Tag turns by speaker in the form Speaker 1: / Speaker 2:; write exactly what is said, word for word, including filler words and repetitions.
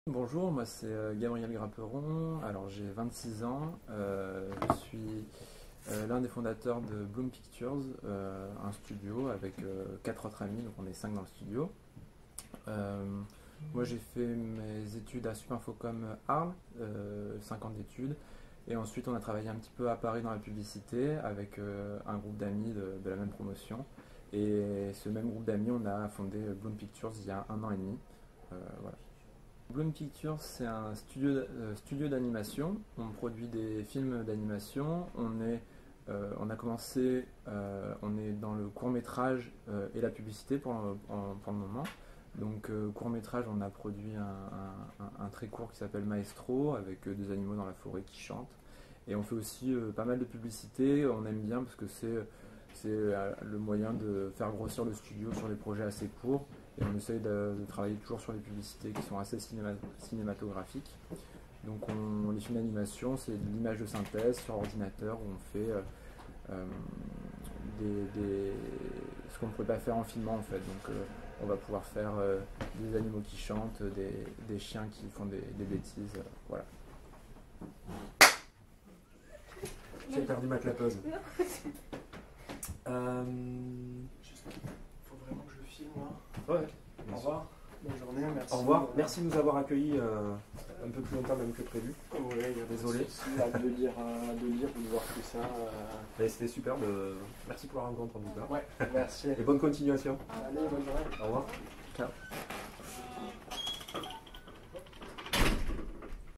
Speaker 1: Bonjour, moi c'est euh, Gabriel Grapperon, alors j'ai vingt-six ans, euh, je suis euh, l'un des fondateurs de Bloom Pictures, euh, un studio avec euh, quatre autres amis, donc on est cinq dans le studio. Euh, moi j'ai fait mes études à Supinfocom Arles, euh, cinq ans d'études, et ensuite on a travaillé un petit peu à Paris dans la publicité avec euh, un groupe d'amis de, de la même promotion. Et ce même groupe d'amis, on a fondé Bloom Pictures il y a un an et demi. Euh, voilà. Bloom Pictures, c'est un studio, euh, studio d'animation. On produit des films d'animation. On est, euh, on a commencé, euh, on est dans le court métrage euh, et la publicité pour, en- pour le moment. Donc euh, court métrage, on a produit un, un- un- un très court qui s'appelle Maestro avec euh, des animaux dans la forêt qui chantent. Et on fait aussi euh, pas mal de publicité. On aime bien parce que c'est c'est euh, le moyen de faire grossir le studio sur des projets assez courts. Et on essaye de, de travailler toujours sur les publicités qui sont assez cinéma- cinématographiques. Donc on, les films d'animation, c'est de l'image de synthèse sur ordinateur où on fait euh, euh, des, des- ce qu'on ne pourrait pas faire en filmant en fait. Donc euh, on va pouvoir faire euh, des animaux qui chantent, des, des chiens qui font des, des bêtises, euh, voilà.
Speaker 2: J'ai perdu ma clapeuse. Euh...
Speaker 3: Faut vraiment que je le filme, moi.
Speaker 2: Ouais.
Speaker 3: Au revoir. Bonne journée, merci.
Speaker 2: Au revoir. Merci de nous avoir accueillis euh, un peu plus longtemps même que prévu.
Speaker 3: Ouais, il y a pas de
Speaker 2: Désolé.
Speaker 3: souci. Hâte de lire, euh, de lire ou de voir tout ça. euh.
Speaker 2: Et c'était super. De... Merci pour la rencontre en tout cas.
Speaker 3: Ouais, merci.
Speaker 2: Et bonne continuation.
Speaker 3: Allez, bonne journée.
Speaker 2: Au revoir.
Speaker 1: Ciao.